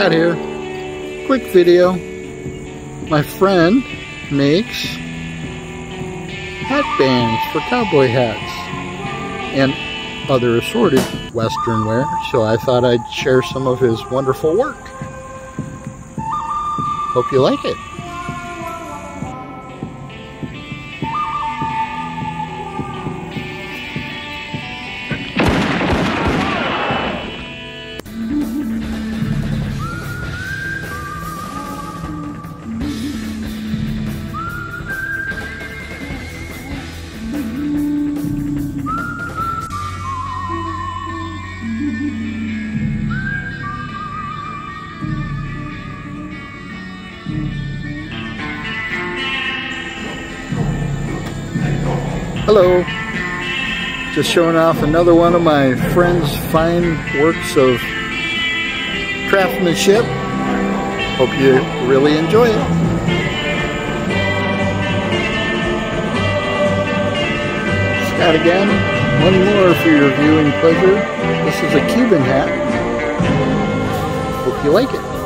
Scott here. Quick video. My friend makes hat bands for cowboy hats and other assorted Western wear, so I thought I'd share some of his wonderful work. Hope you like it. Hello, just showing off another one of my friend's fine works of craftsmanship. Hope you really enjoy it. Scott again, one more for your viewing pleasure. This is a Cuban hat. Hope you like it.